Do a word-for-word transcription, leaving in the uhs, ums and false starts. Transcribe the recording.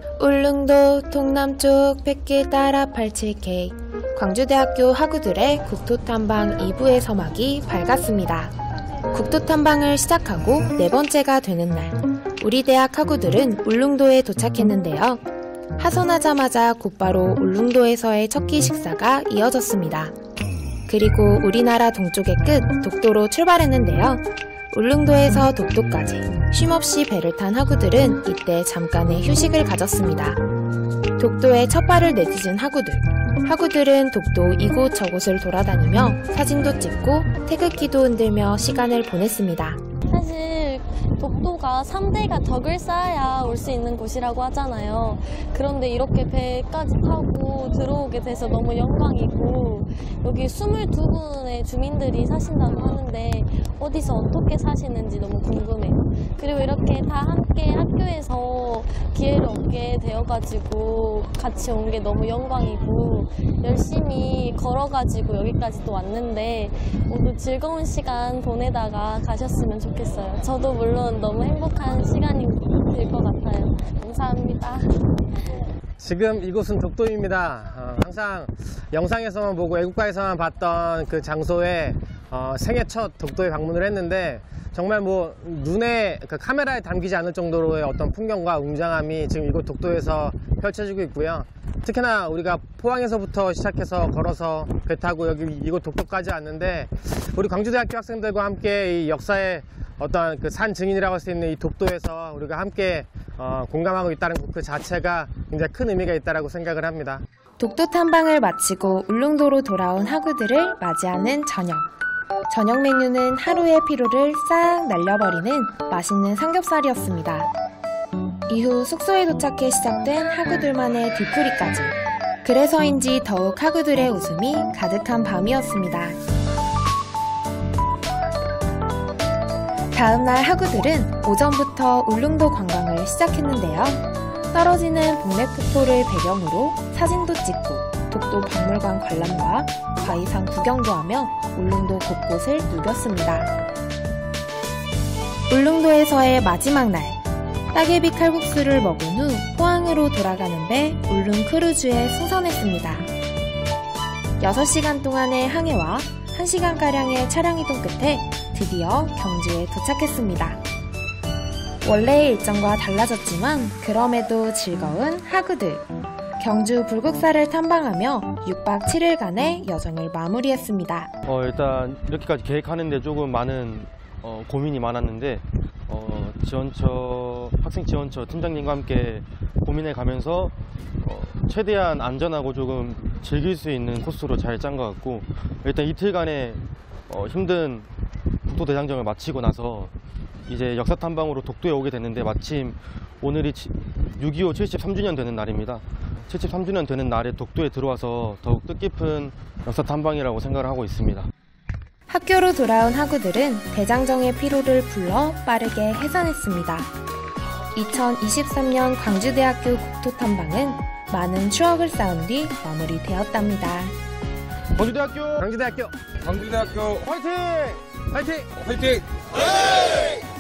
울릉도 동남쪽 뱃길 따라 팔칠 케이 광주대학교 학우들의 국토탐방 이 부의 서막이 밝았습니다. 국토탐방을 시작하고 네 번째가 되는 날, 우리 대학 학우들은 울릉도에 도착했는데요. 하선하자마자 곧바로 울릉도에서의 첫 끼 식사가 이어졌습니다. 그리고 우리나라 동쪽의 끝 독도로 출발했는데요. 울릉도에서 독도까지 쉼없이 배를 탄 학우들은 이때 잠깐의 휴식을 가졌습니다. 독도에 첫 발을 내딛은 학우들. 학우들은 독도 이곳저곳을 돌아다니며 사진도 찍고 태극기도 흔들며 시간을 보냈습니다. 사실 독도가 삼 대가 덕을 쌓아야 올 수 있는 곳이라고 하잖아요. 그런데 이렇게 배까지 타고 들어오게 돼서 너무 영광이고, 여기 이십이 분의 주민들이 사신다고 하는데 어디서 어떻게 사시는지 너무 궁금해요. 그리고 이렇게 다 함께 학교에서 기회를 얻게 되어가지고 같이 온 게 너무 영광이고, 열심히 걸어가지고 여기까지 또 왔는데 모두 즐거운 시간 보내다가 가셨으면 좋겠어요. 저도 물론 너무 행복한 시간이 될 것 같아요. 감사합니다. 지금 이곳은 독도입니다. 어, 항상 영상에서만 보고 애국가에서만 봤던 그 장소에 어, 생애 첫 독도에 방문을 했는데, 정말 뭐 눈에 그 카메라에 담기지 않을 정도로의 어떤 풍경과 웅장함이 지금 이곳 독도에서 펼쳐지고 있고요. 특히나 우리가 포항에서부터 시작해서 걸어서 배 타고 여기 이곳 독도까지 왔는데, 우리 광주대학교 학생들과 함께 이 역사의 어떤 그 산 증인이라고 할 수 있는 이 독도에서 우리가 함께 어, 공감하고 있다는 그 자체가 굉장히 큰 의미가 있다고 생각을 합니다. 독도 탐방을 마치고 울릉도로 돌아온 학우들을 맞이하는 저녁. 저녁 메뉴는 하루의 피로를 싹 날려버리는 맛있는 삼겹살이었습니다. 이후 숙소에 도착해 시작된 학우들만의 뒤풀이까지. 그래서인지 더욱 학우들의 웃음이 가득한 밤이었습니다. 다음날 학우들은 오전부터 울릉도 관광을 시작했는데요. 떨어지는 복례폭포를 배경으로 사진도 찍고 독도 박물관 관람과 바위산 구경도 하며 울릉도 곳곳을 누볐습니다. 울릉도에서의 마지막 날, 따개비 칼국수를 먹은 후 포항으로 돌아가는 배 울릉 크루즈에 승선했습니다. 여섯 시간 동안의 항해와 한 시간가량의 차량 이동 끝에 드디어 경주에 도착했습니다. 원래의 일정과 달라졌지만 그럼에도 즐거운 학우들. 경주 불국사를 탐방하며 육 박 칠 일간의 여정을 마무리했습니다. 어, 일단 이렇게까지 계획하는데 조금 많은 어, 고민이 많았는데 어, 지원처, 학생지원처 팀장님과 함께 고민해 가면서 어, 최대한 안전하고 조금 즐길 수 있는 코스로 잘 짠 것 같고, 일단 이틀간의 어, 힘든 국토대장정을 마치고 나서 이제 역사탐방으로 독도에 오게 됐는데, 마침 오늘이 육이오 칠십삼 주년 되는 날입니다. 칠십삼 주년 되는 날에 독도에 들어와서 더욱 뜻깊은 역사탐방이라고 생각을 하고 있습니다. 학교로 돌아온 학우들은 대장정의 피로를 풀러 빠르게 해산했습니다. 이천이십삼 년 광주대학교 국토탐방은 많은 추억을 쌓은 뒤 마무리되었답니다. 광주대학교! 광주대학교! 광주대학교 화이팅! 화이팅! 화이팅!